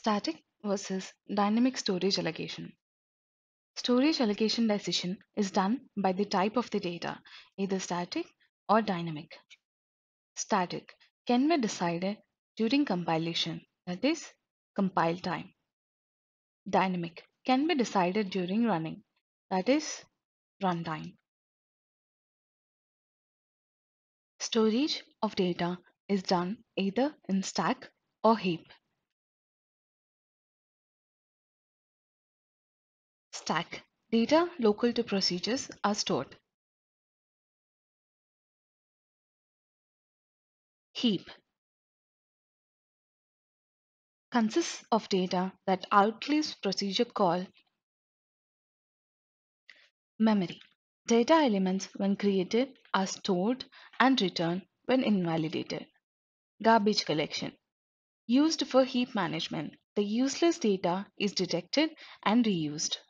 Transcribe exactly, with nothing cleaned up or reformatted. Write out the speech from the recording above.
Static versus dynamic storage allocation. Storage allocation decision is done by the type of the data, either static or dynamic. Static can be decided during compilation, that is, compile time. Dynamic can be decided during running, that is, runtime. Storage of data is done either in stack or heap. Stack. Data local to procedures are stored. Heap consists of data that outlives procedure call. Memory. Data elements when created are stored and returned when invalidated. Garbage collection. Used for heap management, the useless data is detected and reused.